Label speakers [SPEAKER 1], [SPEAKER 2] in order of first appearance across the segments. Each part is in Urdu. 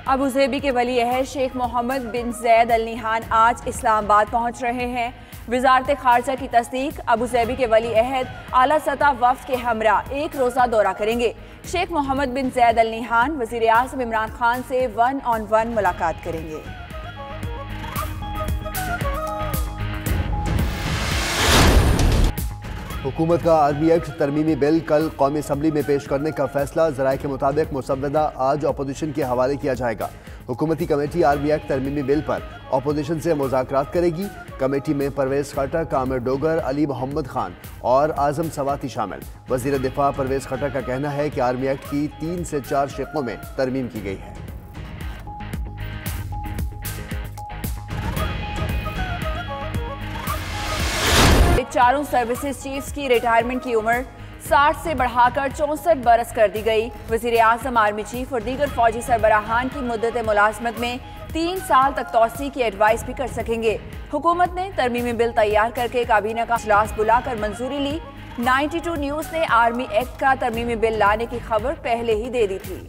[SPEAKER 1] ابوظہبی کے ولی عہد شیخ محمد بن زید ال نہیان آج اسلام آباد پہنچ رہے ہیں۔ وزارت خارجہ کی تصدیق، ابوظہبی کے ولی عہد اعلیٰ سطح وفد کے ہمراہ ایک روزہ دورہ کریں گے۔ شیخ محمد بن زید ال نہیان وزیر اعظم عمران خان سے 1-on-1 ملاقات کریں گے۔
[SPEAKER 2] حکومت کا آرمی ایکٹ ترمیمی بل کل قومی اسمبلی میں پیش کرنے کا فیصلہ، ذرائع کے مطابق مسودہ آج اپوزیشن کے حوالے کیا جائے گا۔ حکومتی کمیٹی آرمی ایکٹ ترمیمی بل پر اپوزیشن سے مذاکرات کرے گی۔ کمیٹی میں پرویز خٹک، عامر ڈوگر، علی محمد خان اور اعظم سواتی شامل۔ وزیر دفاع پرویز خٹک کا کہنا ہے کہ آرمی ایکٹ کی 3 سے 4 شقوں میں ترمیم کی گئی ہے۔
[SPEAKER 1] چاروں سروسز چیفز کی ریٹائرمنٹ کی عمر 60 سے بڑھا کر 64 برس کر دی گئی۔ وزیر اعظم، آرمی چیف اور دیگر فوجی سربراہان کی مدت ملازمت میں 3 سال تک توسیع کی ایڈوائز بھی کر سکیں گے۔ حکومت نے ترمیمی بل تیار کر کے کابینہ کا اجلاس بلا کر منظوری لی۔ 92 نیوز نے آرمی ایکٹ کا ترمیمی بل لانے کی خبر پہلے ہی دے دی تھی۔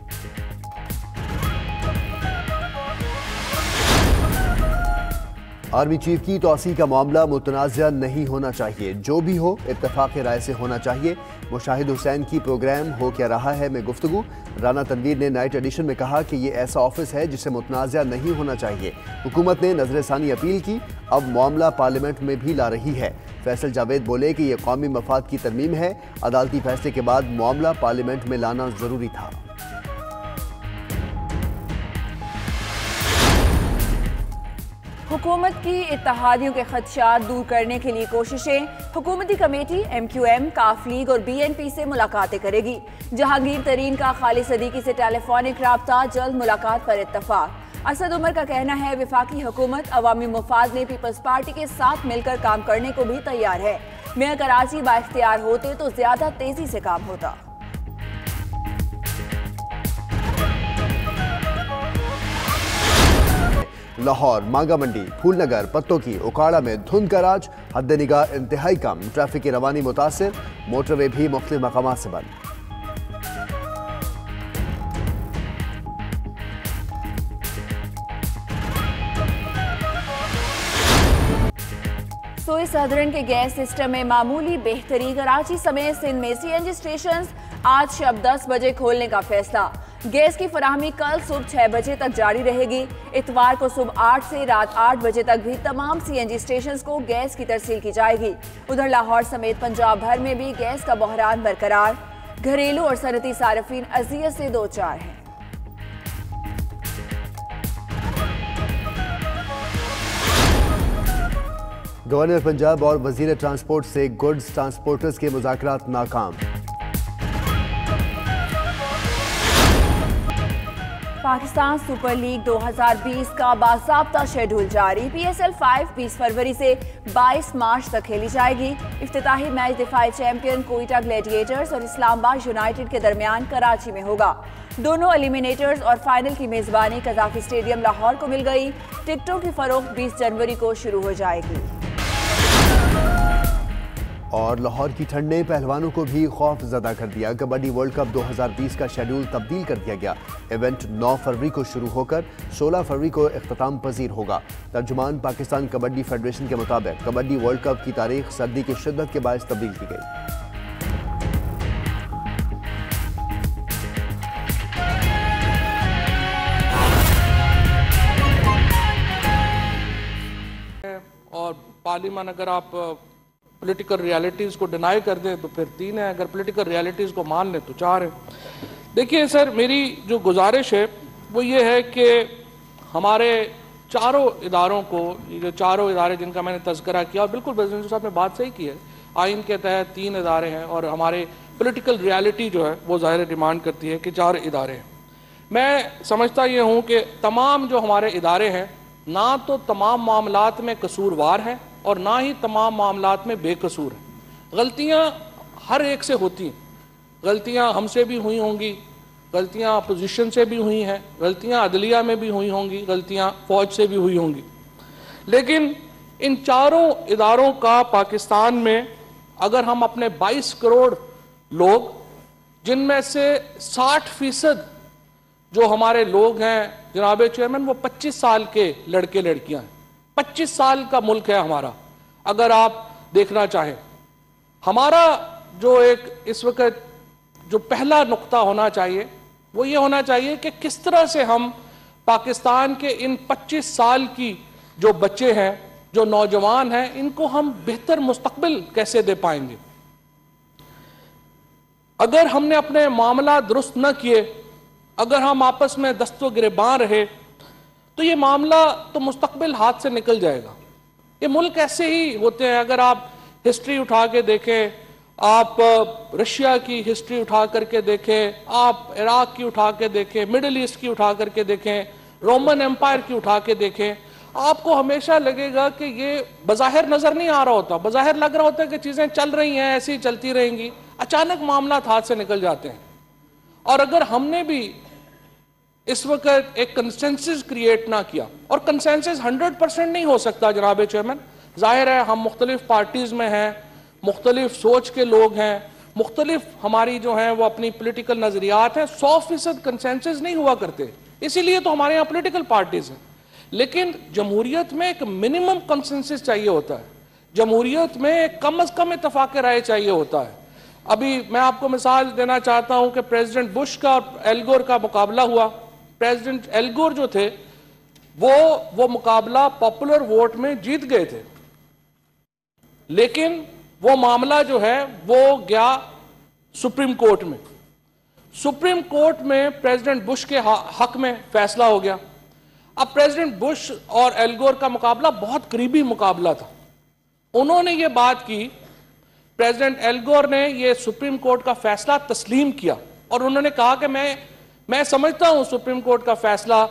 [SPEAKER 2] آرمی چیف کی توسیع کا معاملہ متنازع نہیں ہونا چاہیے، جو بھی ہو اتفاق رائے سے ہونا چاہیے۔ مشاہد حسین کی پروگرام ہو کیا رہا ہے میں گفتگو۔ رانا تنویر نے نائٹ ایڈیشن میں کہا کہ یہ ایسا آفس ہے جسے متنازع نہیں ہونا چاہیے۔ حکومت نے نظر ثانی اپیل کی، اب معاملہ پارلیمنٹ میں بھی لا رہی ہے۔ فیصل جاوید بولے کہ یہ قومی مفاد کی ترمیم ہے، عدالتی فیصلے کے بعد معاملہ پارلیمنٹ میں لانا ضروری تھا۔
[SPEAKER 1] حکومت کی اتحادیوں کے خدشات دور کرنے کے لیے کوششیں۔ حکومتی کمیٹی MQM، کاف لیگ اور BNP سے ملاقاتیں کرے گی۔ جہانگیر ترین کا خالد صدیقی سے ٹیلی فونک رابطہ، جلد ملاقات پر اتفاق۔ اسد عمر کا کہنا ہے وفاقی حکومت عوامی مفاد میں پیپلز پارٹی کے ساتھ مل کر کام کرنے کو بھی تیار ہے۔ میئر کراچی بااختیار ہوتے تو زیادہ تیزی سے کام ہوتا۔
[SPEAKER 2] لاہور، مانگا منڈی، پھول نگر، پتوں کی، اکاڑا میں دھند کا راج، حد نگاہ انتہائی کم، ٹریفک کی روانی متاثر، موٹر وے بھی مختلف مقامات سے بند۔
[SPEAKER 1] سوئس سدرن کے گیس سسٹم میں معمولی بہتری، کراچی سمیت سندھ میں CNG اسٹیشنز آج شب 10 بجے کھولنے کا فیصلہ۔ گیس کی فراہمی کل صبح 6 بجے تک جاری رہے گی۔ اتوار کو صبح 8 سے رات 8 بجے تک بھی تمام CNG اسٹیشنز کو گیس کی ترسیل کی جائے گی۔ ادھر لاہور سمیت پنجاب بھر میں بھی گیس کا بحران برقرار، گھریلو اور صنعتی صارفین اذیت سے دوچار ہیں۔
[SPEAKER 2] گورنر پنجاب اور وزیر ٹرانسپورٹ سے گڈز ٹرانسپورٹرز کے مذاکرات ناکام۔
[SPEAKER 1] پاکستان سپر لیگ 2020 کا باضابطہ شیڈول جاری۔ PSL 5 20 فروری سے 22 مارچ تک کھیلی جائے گی۔ افتتاحی میچ دفاعی چیمپئن کوئٹہ گلیڈیٹرز اور اسلام آباد یونائیٹڈ کے درمیان کراچی میں ہوگا۔ دونوں ایلیمینیٹرز اور فائنل کی میزبانی قذافی اسٹیڈیم لاہور کو مل گئی۔ ٹکٹوں کی فروخت 20 جنوری کو شروع ہو جائے گی۔
[SPEAKER 2] اور لاہور کی ٹھنڈ نے پہلوانوں کو بھی خوف زدہ کر دیا۔ کبڈی ورلڈ کپ 2020 کا شیڈول تبدیل کر دیا گیا۔ ایونٹ 9 فروری کو شروع ہو کر 16 فروری کو اختتام پذیر ہوگا۔ ترجمان پاکستان کبڈی فیڈریشن کے مطابق کبڈی ورلڈ کپ کی تاریخ سردی کی شدت کے باعث تبدیل کی گئی۔
[SPEAKER 3] اور پارلیمان اگر آپ پولیٹیکل ریالٹیز کو ڈینائی کر دیں تو پھر 3 ہے، اگر پولیٹیکل ریالٹیز کو مان لیں تو 4 ہے۔ دیکھیے سر، میری جو گزارش ہے وہ یہ ہے کہ ہمارے چاروں اداروں کو، یہ جو چاروں ادارے جن کا میں نے تذکرہ کیا، اور بالکل پریزیڈنٹ صاحب نے بات صحیح کی ہے، آئین کے تحت 3 ادارے ہیں اور ہمارے پولیٹیکل ریالٹی جو ہے وہ ظاہر ڈیمانڈ کرتی ہے کہ 4 ادارے ہیں۔ میں سمجھتا یہ ہوں کہ تمام جو ہمارے ادارے ہیں نہ تو تمام معاملات میں قصوروار ہیں اور نہ ہی تمام معاملات میں بے قصور ہیں۔ غلطیاں ہر ایک سے ہوتی ہیں، غلطیاں ہم سے بھی ہوئی ہوں گی، غلطیاں اپوزیشن سے بھی ہوئی ہیں، غلطیاں عدلیہ میں بھی ہوئی ہوں گی، غلطیاں فوج سے بھی ہوئی ہوں گی، لیکن ان چاروں اداروں کا پاکستان میں اگر ہم اپنے 22 کروڑ لوگ، جن میں سے 60% جو ہمارے لوگ ہیں جناب چیئرمین وہ 25 سال کے لڑکے لڑکیاں ہیں. 25 سال کا ملک ہے ہمارا. اگر آپ دیکھنا چاہیں ہمارا جو ایک اس وقت جو پہلا نقطہ ہونا چاہیے وہ یہ ہونا چاہیے کہ کس طرح سے ہم پاکستان کے ان 25 سال کی جو بچے ہیں جو نوجوان ہیں ان کو ہم بہتر مستقبل کیسے دے پائیں گے. اگر ہم نے اپنے معاملات درست نہ کیے, اگر ہم آپس میں دست و گریباں رہے تو یہ معاملہ تو مستقبل ہاتھ سے نکل جائے گا. یہ ملک ایسے ہی ہوتے ہیں. اگر آپ ہسٹری اٹھا کے دیکھیں, آپ رشیا کی ہسٹری اٹھا کر کے دیکھیں, آپ عراق کی اٹھا کے دیکھیں, مڈل ایسٹ کی اٹھا کر کے دیکھیں, رومن امپائر کی اٹھا کے دیکھیں, آپ کو ہمیشہ لگے گا کہ یہ بظاہر نظر نہیں آ رہا ہوتا, بظاہر لگ رہا ہوتا ہے کہ چیزیں چل رہی ہیں, ایسی چلتی رہیں گی, اچانک معاملات ہاتھ سے نکل جاتے ہیں. اور اگر ہم نے بھی اس وقت ایک کنسنسس کریٹ نہ کیا, اور کنسنسس 100% نہیں ہو سکتا جناب چیئرمین, ظاہر ہے ہم مختلف پارٹیز میں ہیں, مختلف سوچ کے لوگ ہیں, مختلف ہماری جو ہیں وہ اپنی پولیٹیکل نظریات ہیں, 100% کنسنسس نہیں ہوا کرتے, اسی لیے تو ہمارے یہاں پولیٹیکل پارٹیز ہیں. لیکن جمہوریت میں ایک منیمم کنسنسس چاہیے ہوتا ہے, جمہوریت میں ایک کم از کم اتفاق رائے چاہیے ہوتا ہے. ابھی میں آپ کو مثال دینا چاہتا ہوں کہ پریزیڈنٹ بش کا اور ایل گور کا مقابلہ ہوا. پریزیڈنٹ ایل گور جو تھے وہ مقابلہ پاپولر ووٹ میں جیت گئے تھے, لیکن وہ معاملہ جو ہے وہ گیا سپریم کورٹ میں. سپریم کورٹ میں پریزیڈنٹ بش کے حق میں فیصلہ ہو گیا. اب پریزیڈنٹ بش اور ایل گور کا مقابلہ بہت قریبی مقابلہ تھا. انہوں نے یہ بات کی, پریزیڈنٹ ایل گور نے یہ سپریم کورٹ کا فیصلہ تسلیم کیا, اور انہوں نے کہا کہ میں سمجھتا ہوں سپریم کورٹ کا فیصلہ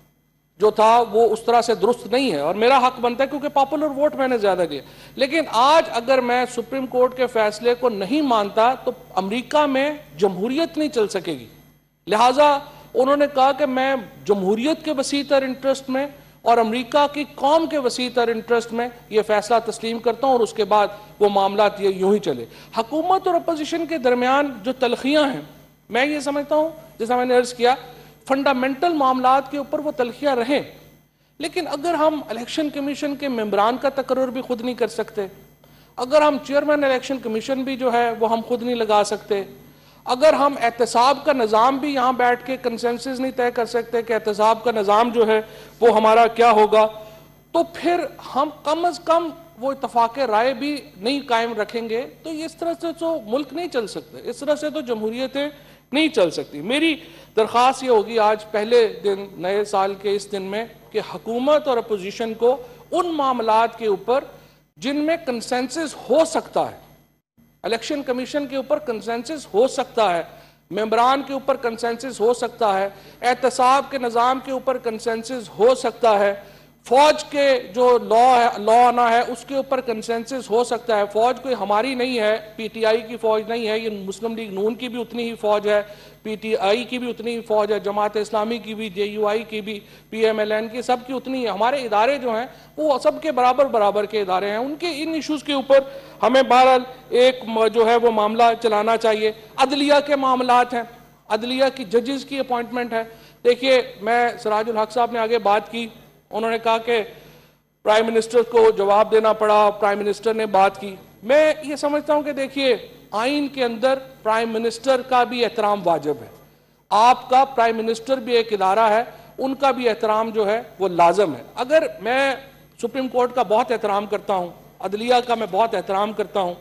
[SPEAKER 3] جو تھا وہ اس طرح سے درست نہیں ہے, اور میرا حق بنتا ہے کیونکہ پاپولر ووٹ میں نے زیادہ کیا. لیکن آج اگر میں سپریم کورٹ کے فیصلے کو نہیں مانتا تو امریکہ میں جمہوریت نہیں چل سکے گی. لہٰذا انہوں نے کہا کہ میں جمہوریت کے وسیع تر انٹرسٹ میں اور امریکہ کی قوم کے وسیع تر انٹرسٹ میں یہ فیصلہ تسلیم کرتا ہوں, اور اس کے بعد وہ معاملات یوں ہی چلے. حکومت اور اپوزیشن کے درمیان جو تلخیاں ہیں, میں یہ سمجھتا ہوں جیسا میں نے عرض کیا, فنڈامنٹل معاملات کے اوپر وہ تلخیاں رہیں, لیکن اگر ہم الیکشن کمیشن کے ممبران کا تقرر بھی خود نہیں کر سکتے, اگر ہم چیئرمین الیکشن کمیشن بھی جو ہے وہ ہم خود نہیں لگا سکتے, اگر ہم احتساب کا نظام بھی یہاں بیٹھ کے کنسنسس نہیں طے کر سکتے کہ احتساب کا نظام جو ہے وہ ہمارا کیا ہوگا, تو پھر ہم کم از کم وہ اتفاق رائے بھی نہیں قائم رکھیں گے تو اس طرح سے تو ملک نہیں چل سکتے, اس طرح سے تو جمہوریتیں نہیں چل سکتی. میری درخواست یہ ہوگی آج پہلے دن نئے سال کے اس دن میں کہ حکومت اور اپوزیشن کو ان معاملات کے اوپر جن میں کنسنسس ہو سکتا ہے, الیکشن کمیشن کے اوپر کنسنسس ہو سکتا ہے, ممبران کے اوپر کنسنسس ہو سکتا ہے, احتساب کے نظام کے اوپر کنسنسس ہو سکتا ہے, فوج کے جو لا آنا ہے اس کے اوپر کنسنسس ہو سکتا ہے. فوج کوئی ہماری نہیں ہے, پی ٹی آئی کی فوج نہیں ہے, یہ مسلم لیگ نون کی بھی اتنی ہی فوج ہے, پی ٹی آئی کی بھی اتنی ہی فوج ہے, جماعت اسلامی کی بھی, جے یو آئی کی بھی, پی ایم ایل این کی, سب کی اتنی ہے. ہمارے ادارے جو ہیں وہ سب کے برابر کے ادارے ہیں, ان کے ان ایشوز کے اوپر ہمیں بہرحال ایک جو ہے وہ معاملہ چلانا چاہیے. عدلیہ کے معاملات ہیں, عدلیہ کی ججز کی اپوائنٹمنٹ ہے. دیکھیے میں سراج الحق صاحب نے آگے بات کی, انہوں نے کہا کہ پرائم منسٹر کو جواب دینا پڑا, پرائم منسٹر نے بات کی. میں یہ سمجھتا ہوں کہ دیکھیے آئین کے اندر پرائم منسٹر کا بھی احترام واجب ہے, آپ کا پرائم منسٹر بھی ایک ادارہ ہے, ان کا بھی احترام جو ہے وہ لازم ہے. اگر میں سپریم کورٹ کا بہت احترام کرتا ہوں, عدلیہ کا میں بہت احترام کرتا ہوں,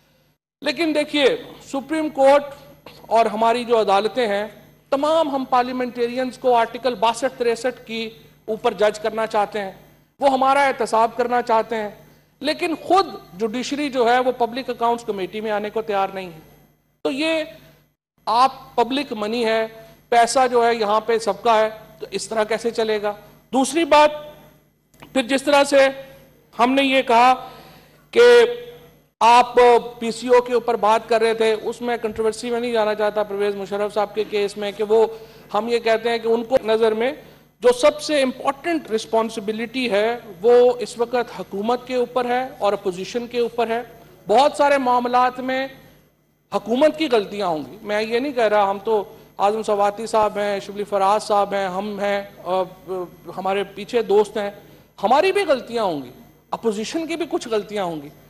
[SPEAKER 3] لیکن دیکھیے سپریم کورٹ اور ہماری جو عدالتیں ہیں, تمام ہم پارلیمنٹیرینز کو آرٹیکل 62-63 کی اوپر جج کرنا چاہتے ہیں, وہ ہمارا احتساب کرنا چاہتے ہیں, لیکن خود جوڈیشری جو ہے وہ پبلک اکاؤنٹس کمیٹی میں آنے کو تیار نہیں ہے. تو یہ آپ پبلک منی ہے, پیسہ جو ہے یہاں پہ سب کا ہے, تو اس طرح کیسے چلے گا. دوسری بات, پھر جس طرح سے ہم نے یہ کہا کہ آپ پی سی او کے اوپر بات کر رہے تھے, اس میں کنٹروورسی میں نہیں جانا چاہتا پرویز مشرف صاحب کے کیس میں, کہ وہ ہم یہ کہتے ہیں کہ ان کو نظر میں جو سب سے امپورٹنٹ رسپانسبلٹی ہے وہ اس وقت حکومت کے اوپر ہے اور اپوزیشن کے اوپر ہے. بہت سارے معاملات میں حکومت کی غلطیاں ہوں گی, میں یہ نہیں کہہ رہا, ہم تو आज़म सवाती साहब हैं, शिबली फराज साहब हैं, हम हैं, हमारे पीछे दोस्त हैं, हमारी भी गलतियां होंगी, अपोजिशन की भी कुछ गलतियां होंगी।